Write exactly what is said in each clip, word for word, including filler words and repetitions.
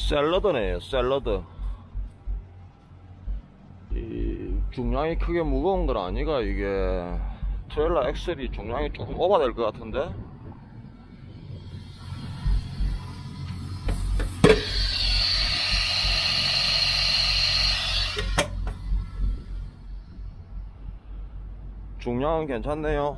샐러드네요, 샐러드. 이 중량이 크게 무거운 건 아니가. 이게 트레일러 엑셀이 중량이 조금 오버될 것 같은데. 중량은 괜찮네요.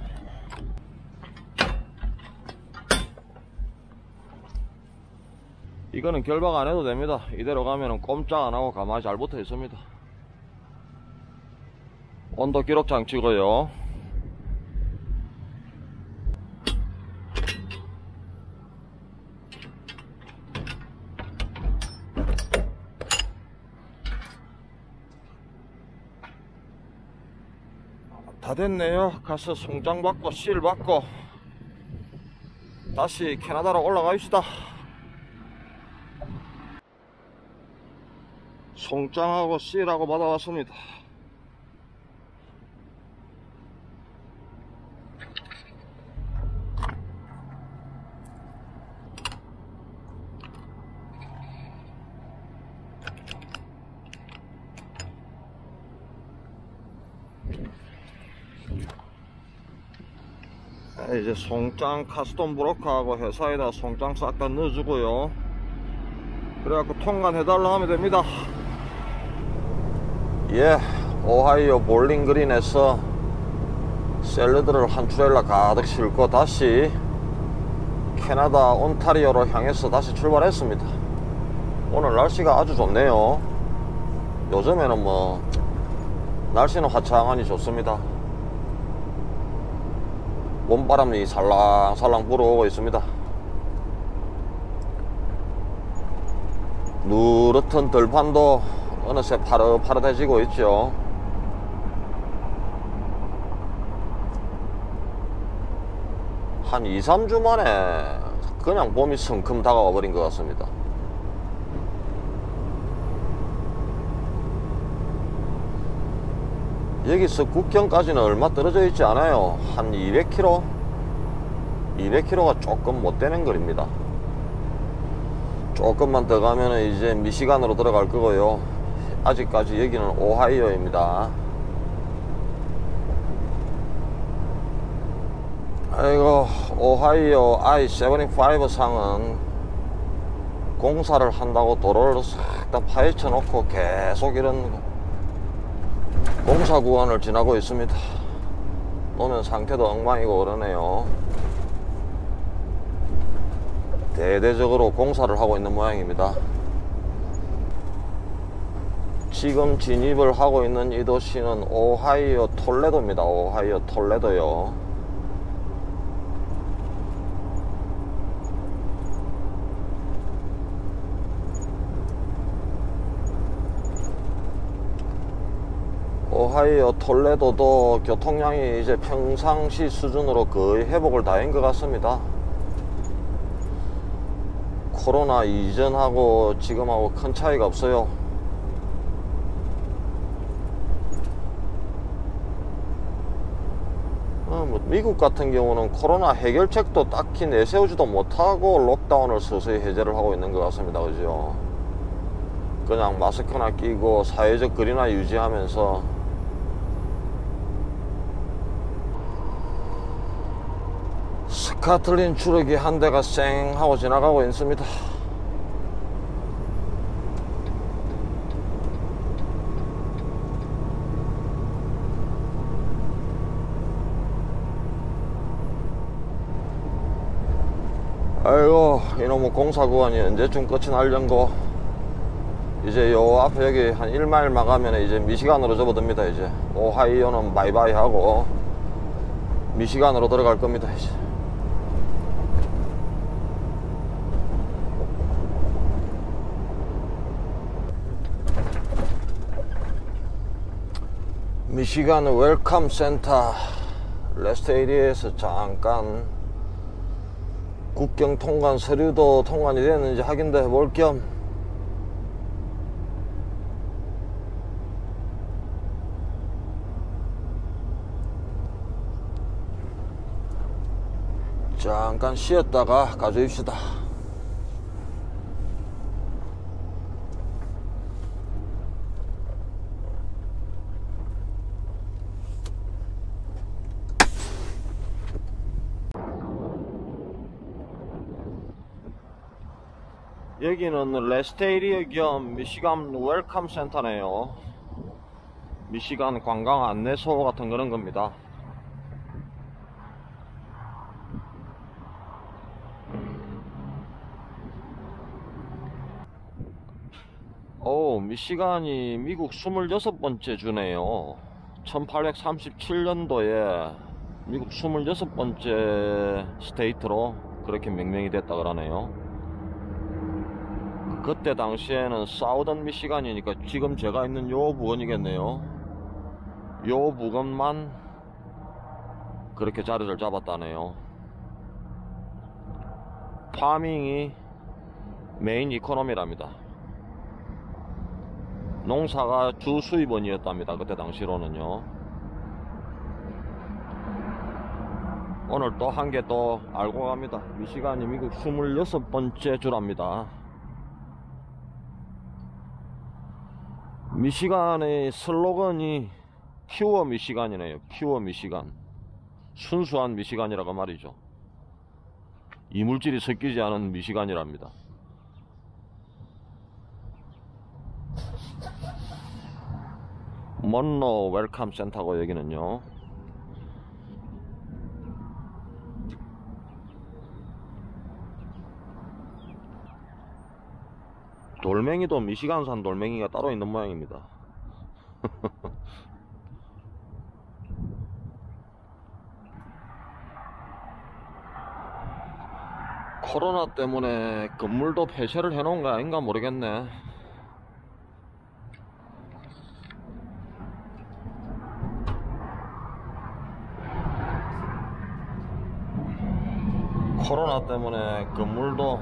이거는 결박 안 해도 됩니다. 이대로 가면은 꼼짝 안 하고 가만히 잘 붙어 있습니다. 온도 기록 장치고요. 다 됐네요. 가서 송장 받고 실 받고 다시 캐나다로 올라가봅시다. 송장하고 실하고 받아왔습니다. 이제 송장 카스tom 브로커하고 회사에다 송장 싹 다 넣어주고요. 그래갖고 통관해달라 하면 됩니다. 예, 오하이오 볼링그린에서 샐러드를 한 트레일러 가득 싣고 다시 캐나다 온타리오로 향해서 다시 출발했습니다. 오늘 날씨가 아주 좋네요. 요즘에는 뭐 날씨는 화창하니 좋습니다. 봄바람이 살랑살랑 불어오고 있습니다. 누렇던 들판도 어느새 파릇파릇해지고 있죠. 한 이, 삼 주 만에 그냥 봄이 성큼 다가와 버린 것 같습니다. 여기서 국경까지는 얼마 떨어져 있지 않아요. 한 이백 킬로미터? 이백 킬로미터가 조금 못 되는 거리입니다. 조금만 더 가면 이제 미시간으로 들어갈 거고요. 아직까지 여기는 오하이오입니다. 아이고, 오하이오 아이 칠십오 상은 공사를 한다고 도로를 싹 다 파헤쳐 놓고 계속 이런 공사 구간을 지나고 있습니다. 노면 상태도 엉망이고 그러네요. 대대적으로 공사를 하고 있는 모양입니다. 지금 진입을 하고 있는 이 도시는 오하이오 톨레도입니다. 오하이오 톨레도요. 오하이오 톨레도도 교통량이 이제 평상시 수준으로 거의 회복을 다 한 것 같습니다. 코로나 이전하고 지금하고 큰 차이가 없어요. 어, 뭐 미국 같은 경우는 코로나 해결책도 딱히 내세우지도 못하고 록다운을 서서히 해제를 하고 있는 것 같습니다. 그죠? 그냥 마스크나 끼고 사회적 거리나 유지하면서 스카틀린 추르기 한 대가 쌩 하고 지나가고 있습니다. 아이고, 이놈의 공사 구간이 언제쯤 끝이 날련고. 이제 요 앞에 여기 한 일 마일만 가면 이제 미시간으로 접어듭니다. 이제 오하이오는 바이바이 하고 미시간으로 들어갈 겁니다. 이제 미시간 웰컴 센터 레스트 에리어에서 잠깐 국경 통관 서류도 통관이 됐는지 확인도 해볼 겸 잠깐 쉬었다가 가져옵시다. 여기는 레스테이리아 겸 미시간 웰컴 센터네요. 미시간 관광 안내소 같은 그런 겁니다. 오, 미시간이 미국 스물여섯 번째 주네요. 천팔백삼십칠 년도에 미국 스물여섯 번째 스테이트로 그렇게 명명이 됐다 그러네요. 그때 당시에는 사우던 미시간이니까 지금 제가 있는 요 부근이겠네요. 요 부근만 그렇게 자리를 잡았다네요. 파밍이 메인 이코노미랍니다. 농사가 주 수입원이었답니다. 그때 당시로는요. 오늘 또 한 개 또 알고 갑니다. 미시간이 미국 스물여섯 번째 주랍니다. 미시간의 슬로건이 퓨어 미시간이네요. 퓨어 미시간. 순수한 미시간이라고 말이죠. 이물질이 섞이지 않은 미시간이랍니다. 먼로 웰컴 센터고 여기는요. 돌멩이도 미시간산 돌멩이가 따로 있는 모양입니다. 코로나 때문에 건물도 폐쇄를 해놓은 거 아닌가 모르겠네. 코로나 때문에 건물도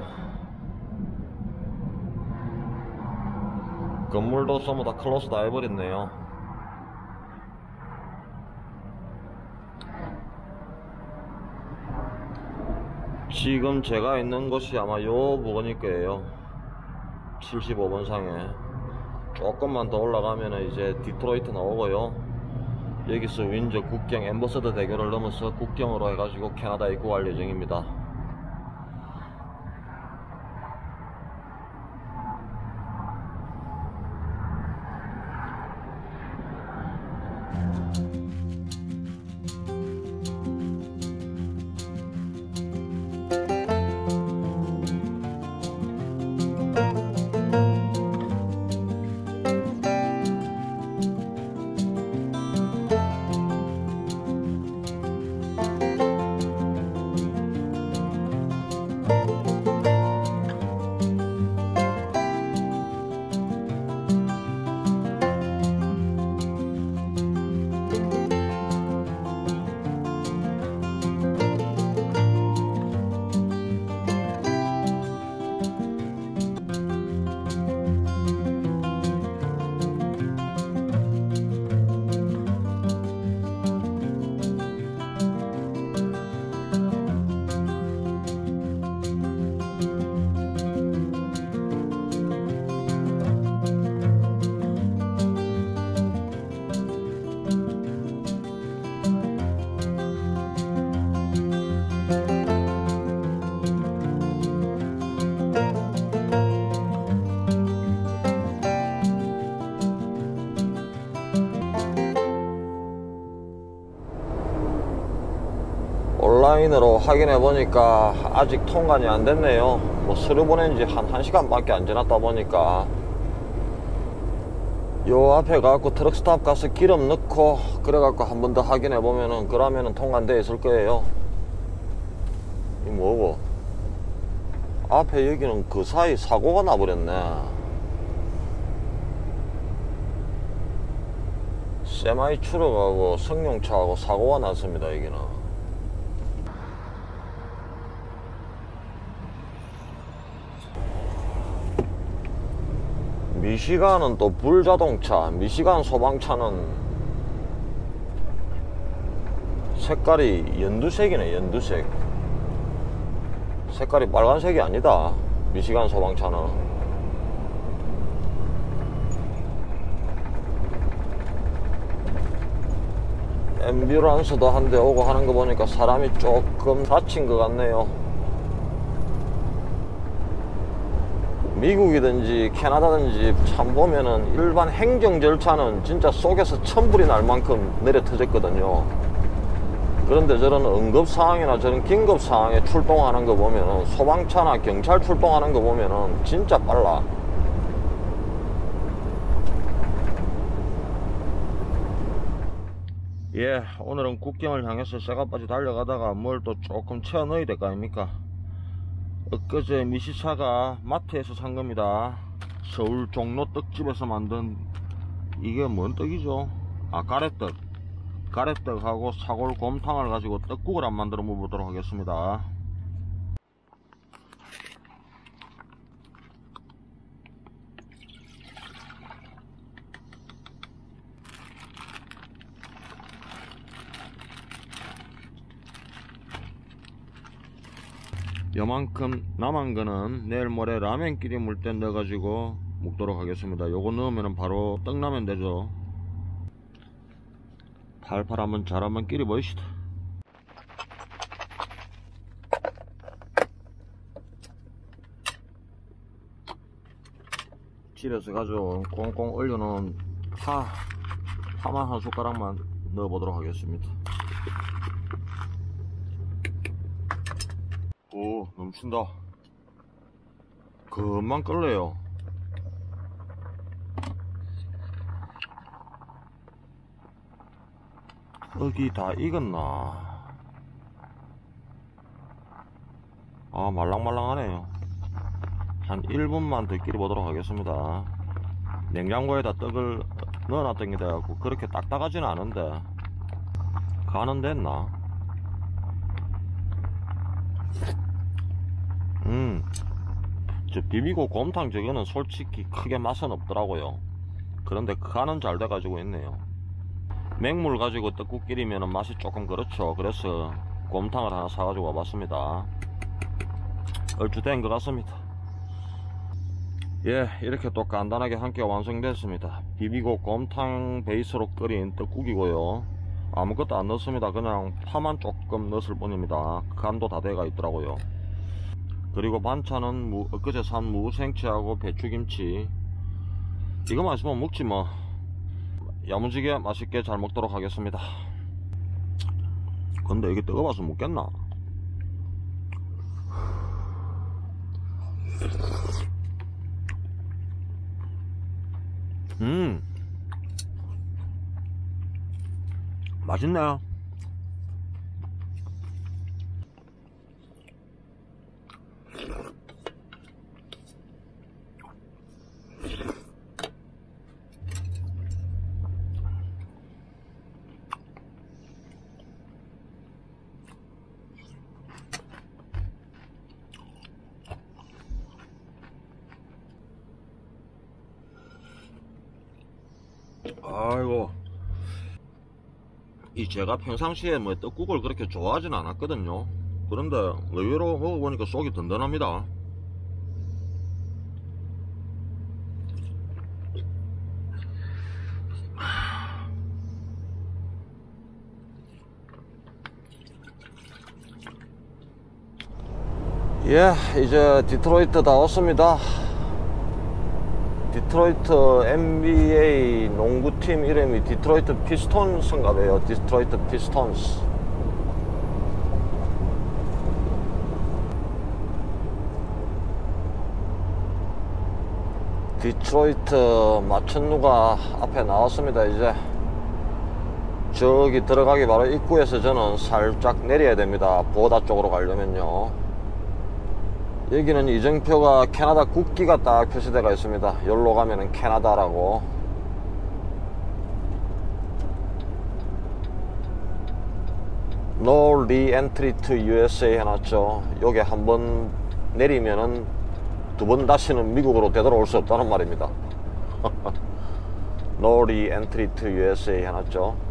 건물도 전부 다 클로스 다 해버렸네요. 지금 제가 있는 곳이 아마 요 부근일 거예요. 칠십오 번 상에 조금만 더 올라가면 이제 디트로이트 나오고요. 여기서 윈저 국경 엠버서더 대교를 넘어서 국경으로 해가지고 캐나다 입국할 예정입니다. 온라인으로 확인해 보니까 아직 통관이 안 됐네요. 뭐 서류 보낸 지 한 1시간 밖에 안 지났다 보니까 요 앞에 가갖고 트럭 스탑 가서 기름 넣고 그래 갖고 한 번 더 확인해 보면은 그러면은 통관돼 있을 거예요. 이 뭐고 앞에 여기는 그 사이 사고가 나버렸네. 세마이 추럭하고 승용차하고 사고가 났습니다. 여기는 미시간은 또 불자동차, 미시간 소방차는 색깔이 연두색이네. 연두색. 색깔이 빨간색이 아니다. 미시간 소방차는. 앰뷸런스도 한 대 오고 하는 거 보니까 사람이 조금 다친 것 같네요. 미국이든지 캐나다든지 참 보면은 일반 행정 절차는 진짜 속에서 천불이 날 만큼 내려 터졌거든요. 그런데 저런 응급상황이나 저런 긴급상황에 출동하는 거 보면은, 소방차나 경찰 출동하는 거 보면은 진짜 빨라. 예, 오늘은 국경을 향해서 새가빠지 달려가다가 뭘 또 조금 채워 넣어야 될 거 아닙니까? 엊그제 미시차가 마트에서 산 겁니다. 서울 종로 떡집에서 만든, 이게 뭔 떡이죠? 아, 가래떡. 가래떡하고 사골 곰탕을 가지고 떡국을 안 만들어 먹어보도록 하겠습니다. 요만큼 남은 거는 내일 모레 라면끼리 물 때 넣어가지고 먹도록 하겠습니다. 요거 넣으면 바로 떡라면 되죠. 팔팔 한번 잘 한번 끼리 보이시다. 집에서 가져온 꽁꽁 얼려놓은 파, 파만 한 숟가락만 넣어보도록 하겠습니다. 오, 넘친다. 금방 끓래요. 떡이 다 익었나? 아, 말랑말랑하네요. 한 일 분만 더 끓여보도록 하겠습니다. 냉장고에다 떡을 넣어놨던 게 돼갖고 그렇게 딱딱하지는 않은데 간은 됐나? 음, 저 비비고 곰탕 저거는 솔직히 크게 맛은 없더라고요. 그런데 간은 잘 돼가지고 있네요. 맹물 가지고 떡국 끓이면 맛이 조금 그렇죠. 그래서 곰탕을 하나 사가지고 와봤습니다. 얼추 된 것 같습니다. 예, 이렇게 또 간단하게 한 끼가 완성됐습니다. 비비고 곰탕 베이스로 끓인 떡국이고요. 아무것도 안 넣습니다. 그냥 파만 조금 넣었을 뿐입니다. 간도 다 돼가 있더라고요. 그리고 반찬은 무, 엊그제 산 무생채하고 배추김치. 이거만 있으면 먹지 뭐. 야무지게 맛있게 잘 먹도록 하겠습니다. 근데 이게 뜨거워서 먹겠나? 음, 맛있네요. 아이고, 이 제가 평상시에 뭐 떡국을 그렇게 좋아하진 않았거든요. 그런데 의외로 먹어보니까 속이 든든합니다. 예, 이제 디트로이트 다 왔습니다. 디트로이트 엔비에이 농구팀 이름이 디트로이트 피스톤스인가 봐요. 디트로이트 피스톤스. 디트로이트 마천루가 앞에 나왔습니다. 이제 저기 들어가기 바로 입구에서 저는 살짝 내려야 됩니다. 보다 쪽으로 가려면요. 여기는 이정표가 캐나다 국기가 딱 표시되어 있습니다. 여기로 가면은 캐나다라고. No re-entry to 유에스에이 해놨죠. 요게 한번 내리면은 두 번 다시는 미국으로 되돌아올 수 없다는 말입니다. No re-entry to 유에스에이 해놨죠.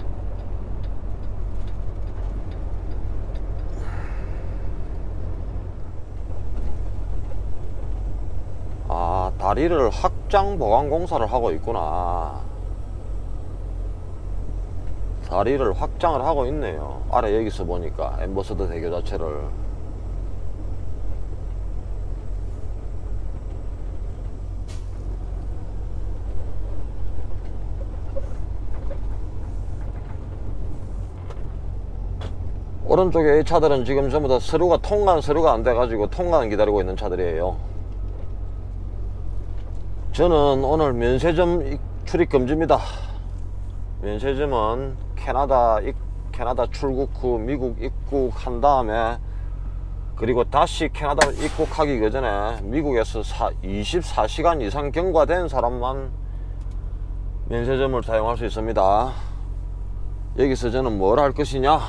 아, 다리를 확장 보강 공사를 하고 있구나. 다리를 확장을 하고 있네요. 아래 여기서 보니까 엠버서더 대교 자체를. 오른쪽에 이 차들은 지금 전부 다 서류가 통관 서류가 안 돼가지고 통관 기다리고 있는 차들이에요. 저는 오늘 면세점 출입 금지입니다. 면세점은 캐나다 캐나다 출국 후 미국 입국한 다음에, 그리고 다시 캐나다 입국하기 그 전에 미국에서 이십사 시간 이상 경과된 사람만 면세점을 사용할 수 있습니다. 여기서 저는 뭘 할 것이냐?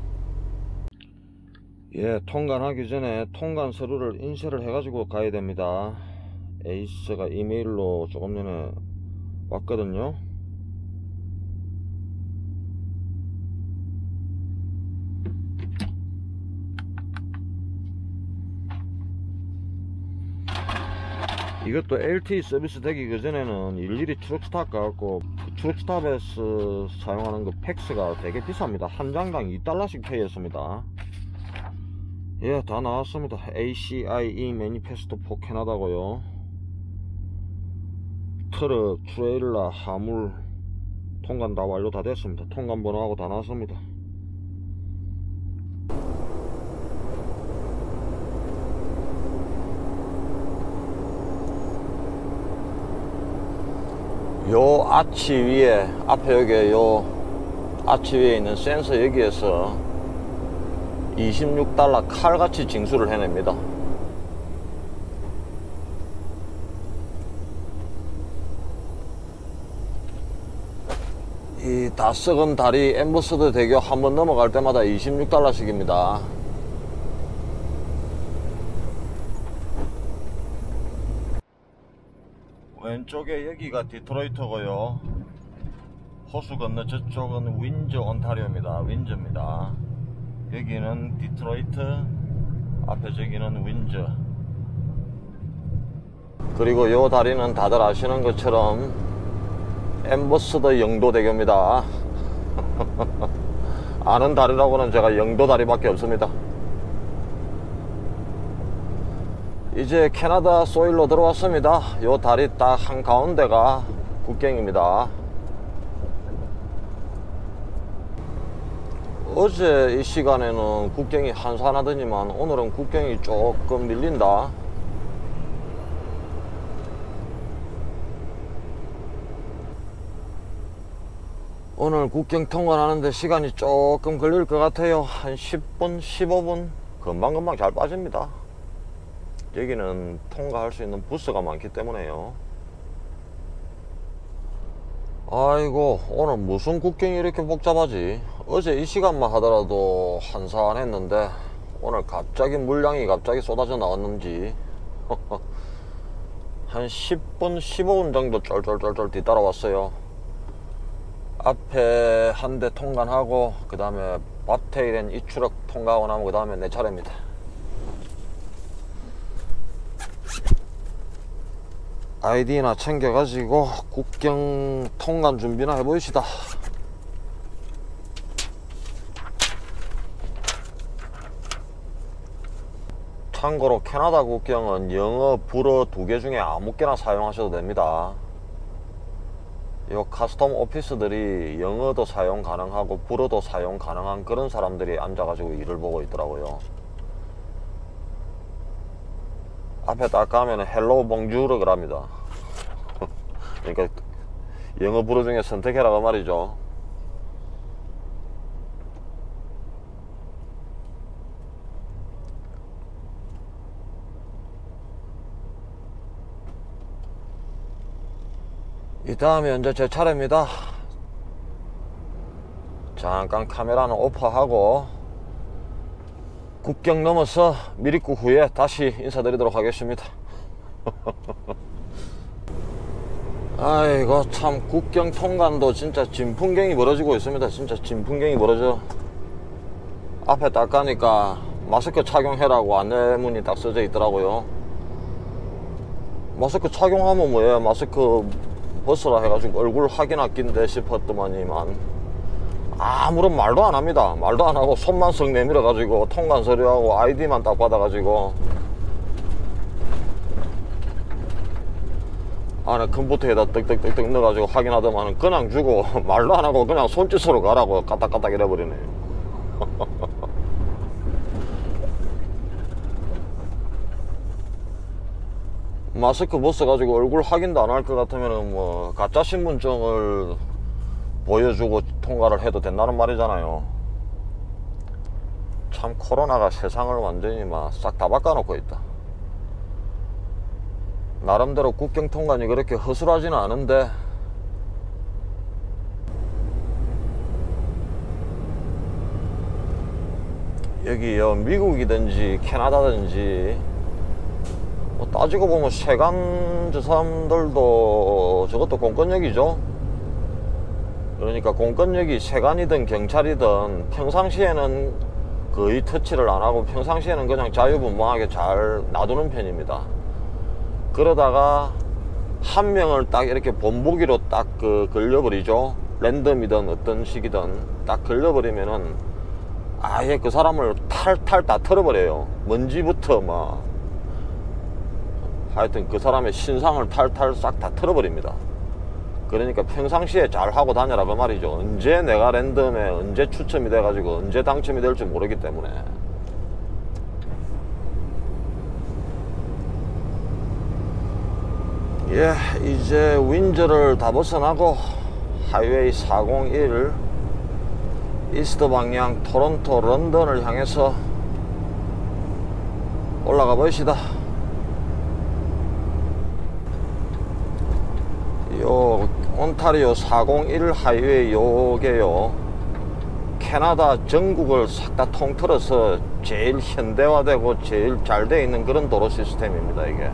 예, 통관하기 전에 통관 서류를 인쇄를 해 가지고 가야 됩니다. 에이스가 이메일로 조금 전에 왔거든요. 이것도 엘티이 서비스 되기 그 전에는 일일이 트럭스탑 가갖고 그 트럭스탑에서 사용하는 그 팩스가 되게 비쌉니다. 한 장당 이 달러씩 페이했습니다. 예, 다 나왔습니다. 에이시아이이 매니페스토 포 캐나다고요. 트럭, 트레일러, 화물 통관 다 완료 다 됐습니다. 통관 번호하고 다 나왔습니다. 요 아치 위에, 앞에 여기 요 아치 위에 있는 센서 여기에서 이십육 달러 칼같이 징수를 해냅니다. 이 다 썩은 다리 엠버서더 대교 한번 넘어갈 때마다 이십육 달러씩입니다. 왼쪽에 여기가 디트로이트고요. 호수 건너 저쪽은 윈저 온타리오입니다. 윈저입니다. 여기는 디트로이트, 앞에 저기는 윈저. 그리고 요 다리는 다들 아시는 것처럼 엠버서더 영도대교입니다. 아는 다리라고는 제가 영도다리밖에 없습니다. 이제 캐나다 소일로 들어왔습니다. 요 다리 딱 한가운데가 국경입니다. 어제 이 시간에는 국경이 한산하더니만 오늘은 국경이 조금 밀린다. 오늘 국경 통과하는데 시간이 조금 걸릴 것 같아요. 한 십 분, 십오 분 금방금방 잘 빠집니다. 여기는 통과할 수 있는 부스가 많기 때문에요. 아이고, 오늘 무슨 국경이 이렇게 복잡하지? 어제 이 시간만 하더라도 한산했는데 오늘 갑자기 물량이 갑자기 쏟아져 나왔는지 한 십 분, 십오 분 정도 쫄쫄쫄쫄 뒤따라왔어요. 앞에 한 대 통관하고 그 다음에 밥테일엔 이 추럭 통과하고 나면 그 다음에 내 차례입니다. 아이디나 챙겨가지고 국경 통관 준비나 해보시다. 참고로 캐나다 국경은 영어, 불어 두 개 중에 아무 개나 사용하셔도 됩니다. 요 카스텀 오피스들이 영어도 사용 가능하고 불어도 사용 가능한 그런 사람들이 앉아가지고 일을 보고 있더라고요. 앞에 딱 가면은 헬로우 봉주르 그럽니다. 그러니까 영어 불어 중에 선택해라고 말이죠. 이 다음에 이제 제 차례입니다. 잠깐 카메라는 오프하고 국경 넘어서 미리국 후에 다시 인사드리도록 하겠습니다. 아이고, 참 국경 통관도 진짜 진풍경이 벌어지고 있습니다. 진짜 진풍경이 벌어져. 앞에 딱 가니까 마스크 착용해라고 안내문이 딱 써져 있더라고요. 마스크 착용하면 뭐예요? 마스크 벗으라 해가지고 얼굴 확인할 낀데 싶었더만이만 아무런 말도 안 합니다. 말도 안 하고 손만 썩 내밀어 가지고 통관 서류하고 아이디만 딱 받아 가지고 안에 컴퓨터에다 떡떡떡떡 넣어 가지고 확인하더만은 그냥 주고 말도 안 하고 그냥 손짓으로 가라고 까딱까딱 이래버리네. 마스크 벗어가지고 얼굴 확인도 안 할 것 같으면 뭐 가짜 신분증을 보여주고 통과를 해도 된다는 말이잖아요. 참 코로나가 세상을 완전히 막 싹 다 바꿔놓고 있다. 나름대로 국경 통관이 그렇게 허술하지는 않은데 여기요 미국이든지 캐나다든지 뭐 따지고 보면 세관 저 사람들도 저것도 공권력이죠. 그러니까 공권력이 세관이든 경찰이든 평상시에는 거의 터치를 안 하고 평상시에는 그냥 자유분방하게 잘 놔두는 편입니다. 그러다가 한 명을 딱 이렇게 본보기로 딱 그 걸려버리죠. 랜덤이든 어떤 식이든 딱 걸려버리면은 아예 그 사람을 탈탈 다 털어버려요. 먼지부터 막 하여튼 그 사람의 신상을 탈탈 싹 다 털어버립니다. 그러니까 평상시에 잘 하고 다녀라 그 말이죠. 언제 내가 랜덤에 언제 추첨이 돼가지고 언제 당첨이 될지 모르기 때문에. 예, 이제 윈저를 다 벗어나고 하이웨이 사공일 이스트 방향 토론토 런던을 향해서 올라가 봅시다. 요 온타리오 사공일 하이웨이 요게요 캐나다 전국을 싹 다 통틀어서 제일 현대화되고 제일 잘 되어 있는 그런 도로 시스템입니다. 이게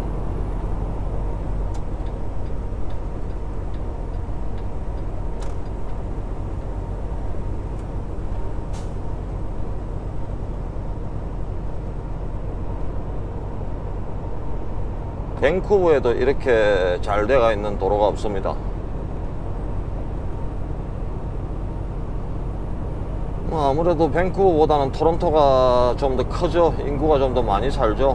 밴쿠버에도 이렇게 잘 되어 있는 도로가 없습니다. 뭐 아무래도 밴쿠버보다는 토론토가 좀 더 크죠. 인구가 좀 더 많이 살죠.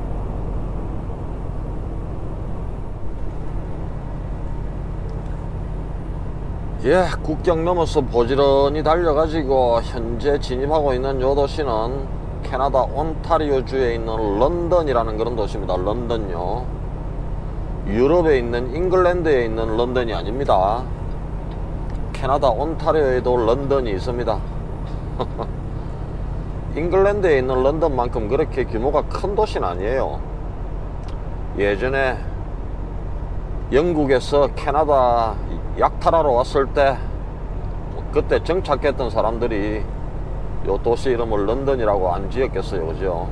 예, 국경 넘어서 부지런히 달려가지고 현재 진입하고 있는 요 도시는 캐나다 온타리오주에 있는 런던이라는 그런 도시입니다. 런던요. 유럽에 있는 잉글랜드에 있는 런던이 아닙니다. 캐나다 온타리오에도 런던이 있습니다. 잉글랜드에 있는 런던만큼 그렇게 규모가 큰 도시는 아니에요. 예전에 영국에서 캐나다 약탈하러 왔을 때 그때 정착했던 사람들이 요 도시 이름을 런던이라고 안 지었겠어요. 그죠?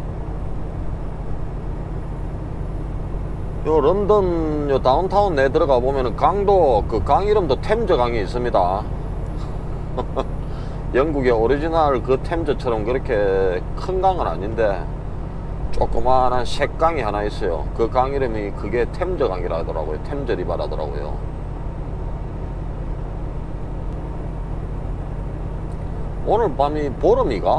요 런던 요 다운타운 내 들어가 보면은 강도 그 강 이름도 템저 강이 있습니다. 영국의 오리지널 그 템저처럼 그렇게 큰 강은 아닌데 조그마한 색강이 하나 있어요. 그 강 이름이 그게 템저 강이라 하더라고요. 템저 리바라 하더라고요. 오늘 밤이 보름이가?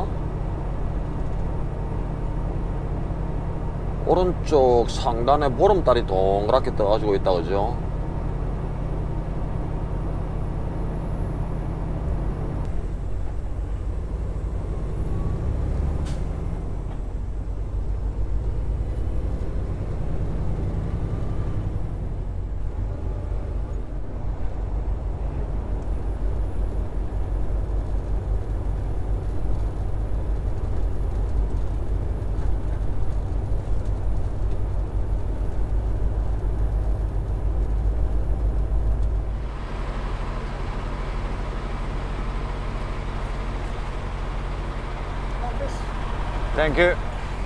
오른쪽 상단에 보름달이 동그랗게 떠가지고 있다 그죠? Thank you.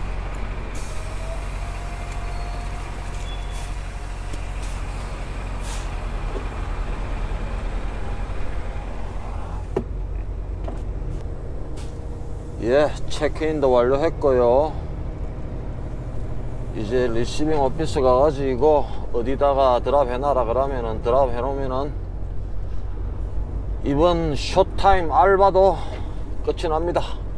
예, 체크인도 완료했고요. 이제 리시빙 오피스 가가지고 어디다가 드랍 해놔라 그러면은 드랍 해놓으면은 이번 쇼타임 알바도 끝이 납니다.